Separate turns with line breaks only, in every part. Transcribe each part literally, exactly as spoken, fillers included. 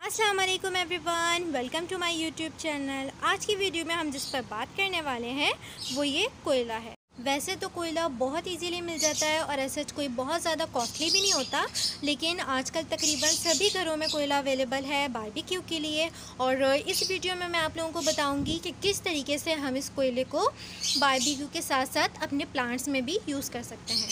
अस्सलाम वालेकुम everyone, welcome to my YouTube channel. आज की वीडियो में हम जिस पर बात करने वाले हैं वो ये कोयला है। वैसे तो कोयला बहुत इजीली मिल जाता है और ऐसा कोई बहुत ज़्यादा कॉस्टली भी नहीं होता, लेकिन आजकल तकरीबन सभी घरों में कोयला अवेलेबल है बारबेक्यू के लिए। और इस वीडियो में मैं आप लोगों को बताऊंगी कि किस तरीके से हम इस कोयले को बारबेक्यू के साथ साथ अपने प्लांट्स में भी यूज़ कर सकते हैं।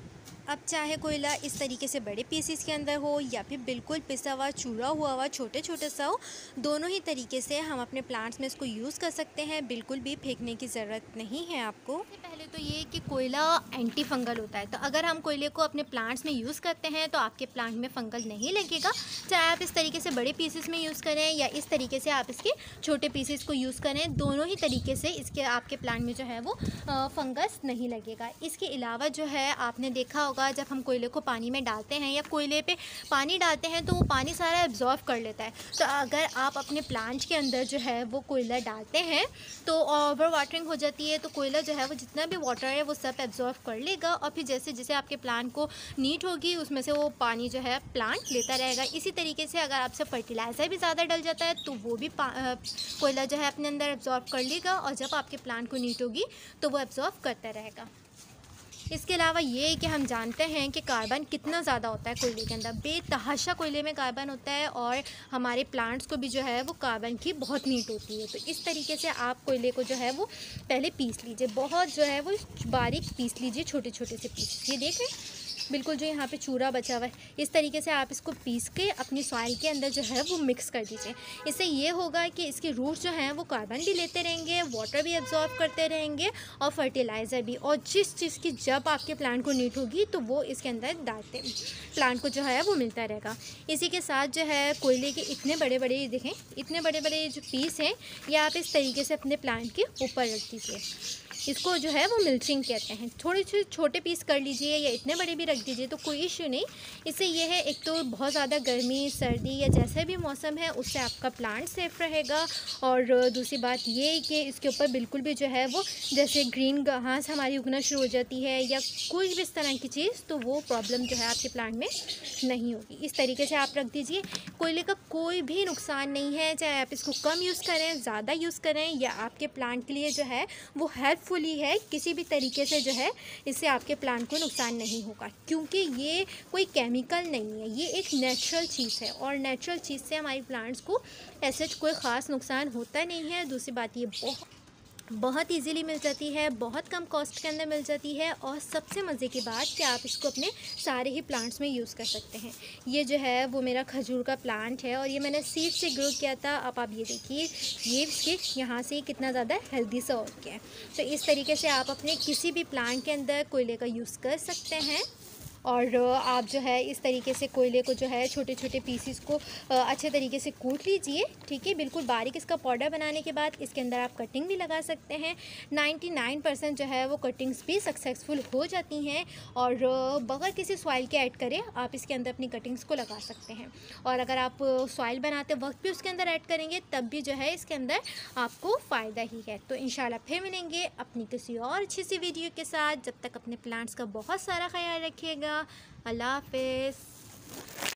अब चाहे कोयला इस तरीके से बड़े पीसीस के अंदर हो या फिर बिल्कुल पिसा हुआ चूरा हुआ हुआ छोटे छोटे सा हो, दोनों ही तरीके से हम अपने प्लांट्स में इसको यूज़ कर सकते हैं। बिल्कुल भी फेंकने की ज़रूरत नहीं है आपको। सबसे पहले तो ये कि कोयला एंटी फंगल होता है, तो अगर हम कोयले को अपने प्लांट्स में यूज़ करते हैं तो आपके प्लांट में फंगल नहीं लगेगा। चाहे आप इस तरीके से बड़े पीसेस में यूज़ करें या इस तरीके से आप इसके छोटे पीसेस को यूज़ करें, दोनों ही तरीके से इसके आपके प्लांट में जो है वो फंगस नहीं लगेगा। इसके अलावा जो है आपने देखा जब हम कोयले को पानी में डालते हैं या कोयले पे पानी डालते हैं तो वो पानी सारा एब्जॉर्व कर लेता है। तो अगर आप अपने प्लांट के अंदर जो है वो कोयला डालते हैं तो ओवर वाटरिंग हो जाती है, तो कोयला जो है वो जितना भी वाटर है वो सब एब्जॉर्व कर लेगा और फिर जैसे जैसे आपके प्लांट को नीड होगी उसमें से वो पानी जो है प्लांट लेता रहेगा। इसी तरीके से अगर आपसे फर्टिलाइज़र भी ज़्यादा डल जाता है तो वो भी कोयला जो है अपने अंदर एब्जॉर्व कर लेगा और जब आपके प्लांट को नीड होगी तो वो एब्जॉर्व करता रहेगा। इसके अलावा ये कि हम जानते हैं कि कार्बन कितना ज़्यादा होता है कोयले के अंदर। बेतहाशा कोयले में कार्बन होता है और हमारे प्लांट्स को भी जो है वो कार्बन की बहुत नीड होती है। तो इस तरीके से आप कोयले को जो है वो पहले पीस लीजिए, बहुत जो है वो बारीक पीस लीजिए, छोटे छोटे से पीस। ये देख रहे हैं बिल्कुल जो यहाँ पे चूरा बचा हुआ है, इस तरीके से आप इसको पीस के अपनी सॉइल के अंदर जो है वो मिक्स कर दीजिए। इससे ये होगा कि इसके रूट्स जो हैं वो कार्बन भी लेते रहेंगे, वाटर भी एब्जॉर्ब करते रहेंगे और फर्टिलाइज़र भी, और जिस चीज़ की जब आपके प्लांट को नीड होगी तो वो इसके अंदर डालते प्लांट को जो है वो मिलता रहेगा। इसी के साथ जो है कोयले के इतने बड़े बड़े देखें, इतने बड़े बड़े जो पीस हैं ये आप इस तरीके से अपने प्लांट के ऊपर रख दीजिए। इसको जो है वो मिल्चिंग कहते हैं। थोड़े से छोटे पीस कर लीजिए या इतने बड़े भी रख दीजिए तो कोई इश्यू नहीं। इससे ये है, एक तो बहुत ज़्यादा गर्मी सर्दी या जैसे भी मौसम है उससे आपका प्लांट सेफ रहेगा, और दूसरी बात ये कि इसके ऊपर बिल्कुल भी जो है वो जैसे ग्रीन घास हमारी उगना शुरू हो जाती है या कोई भी इस तरह की चीज़, तो वो प्रॉब्लम जो है आपके प्लांट में नहीं होगी। इस तरीके से आप रख दीजिए। कोयले का कोई भी नुकसान नहीं है, चाहे आप इसको कम यूज़ करें ज़्यादा यूज़ करें, या आपके प्लांट के लिए जो है वो हेल्पफुल ही है। किसी भी तरीके से जो है इससे आपके प्लांट को नुकसान नहीं होगा, क्योंकि ये कोई केमिकल नहीं है, ये एक नेचुरल चीज़ है और नेचुरल चीज़ से हमारे प्लांट्स को ऐसे कोई ख़ास नुकसान होता नहीं है। दूसरी बात ये बहुत बहुत इजीली मिल जाती है, बहुत कम कॉस्ट के अंदर मिल जाती है, और सबसे मज़े की बात कि आप इसको अपने सारे ही प्लांट्स में यूज़ कर सकते हैं। ये जो है वो मेरा खजूर का प्लांट है और ये मैंने सीड से ग्रो किया था। अब आप ये देखिए ये इसके यहाँ से कितना ज़्यादा हेल्दी सा हो गया है। तो इस तरीके से आप अपने किसी भी प्लांट के अंदर कोयले का यूज़ कर सकते हैं। और आप जो है इस तरीके से कोयले को जो है छोटे छोटे पीसीस को अच्छे तरीके से कूट लीजिए, ठीक है, बिल्कुल बारीक। इसका पाउडर बनाने के बाद इसके अंदर आप कटिंग भी लगा सकते हैं। निन्यानवे परसेंट जो है वो कटिंग्स भी सक्सेसफुल हो जाती हैं, और बगैर किसी सॉइल के ऐड करें आप इसके अंदर अपनी कटिंग्स को लगा सकते हैं। और अगर आप सॉइल बनाते वक्त भी उसके अंदर ऐड करेंगे तब भी जो है इसके अंदर आपको फ़ायदा ही है। तो इंशाल्लाह फिर मिलेंगे अपनी किसी और अच्छी सी वीडियो के साथ। जब तक अपने प्लांट्स का बहुत सारा ख्याल रखिएगा। अल्लाह हाफ़िज़।